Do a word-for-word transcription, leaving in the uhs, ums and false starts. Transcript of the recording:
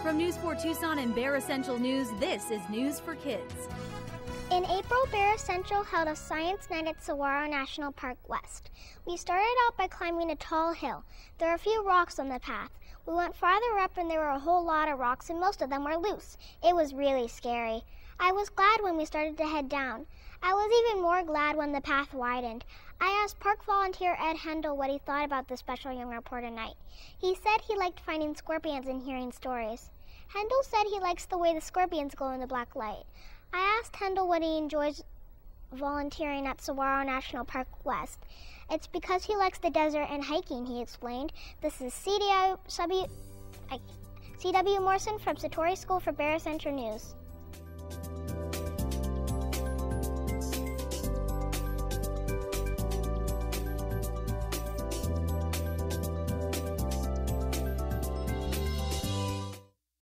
From News four Tucson and Bear Essential News, this is News for Kids. In April, Bear Essential held a science night at Saguaro National Park West. We started out by climbing a tall hill. There were a few rocks on the path. We went farther up and there were a whole lot of rocks and most of them were loose. It was really scary. I was glad when we started to head down. I was even more glad when the path widened. I asked park volunteer Ed Hendel what he thought about the special young reporter night. He said he liked finding scorpions and hearing stories. Hendel said he likes the way the scorpions glow in the black light. I asked Hendel what he enjoys volunteering at Saguaro National Park West. It's because he likes the desert and hiking, he explained. This is C W, C W Morrison from Satori School for Bear Essential News.